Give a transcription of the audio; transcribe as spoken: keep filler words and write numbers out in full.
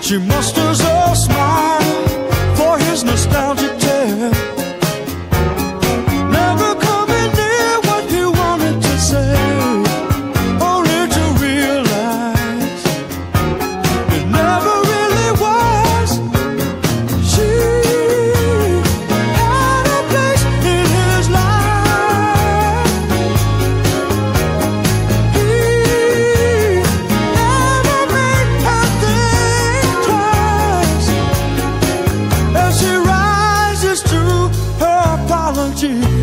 She musters a smile for his nostalgic tale, never coming near what he wanted to say, only to realize it never really was. She had a place in his life. He never made her think twice as she rises to her apology.